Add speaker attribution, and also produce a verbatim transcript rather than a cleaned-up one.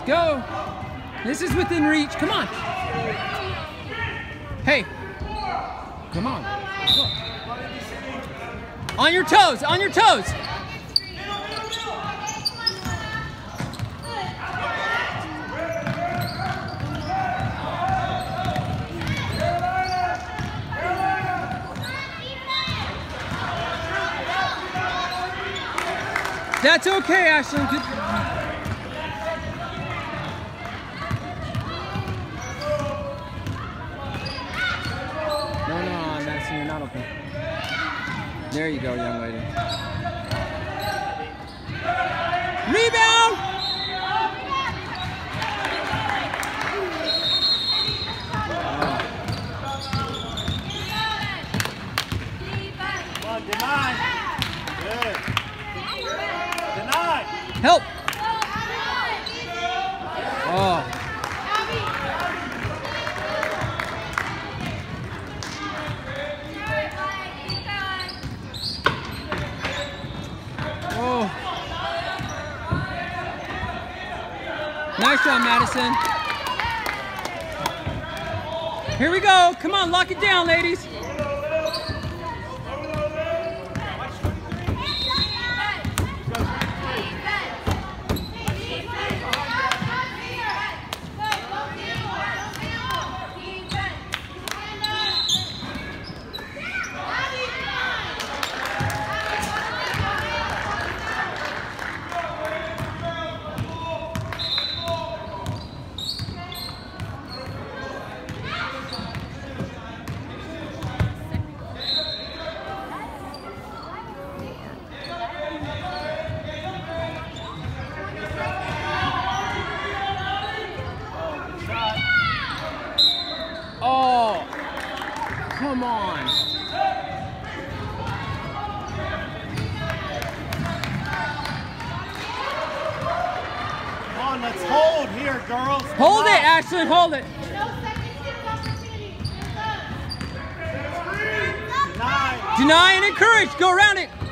Speaker 1: go. This is within reach. Come on. Hey. Come on. Go. On your toes. On your toes. That's okay, Ashlyn. Good. No, no, Madison, you're not open. There you go, young lady. Rebound!
Speaker 2: Come on, deny. Good. Deny.
Speaker 1: Help! Oh. Oh. Nice job, Madison. Here we go. Come on, lock it down, ladies. Oh, come on.
Speaker 2: Come on, let's hold here, girls.
Speaker 1: Hold it, Ashlyn, hold it.
Speaker 2: Deny.
Speaker 1: Deny and encourage. Go around it.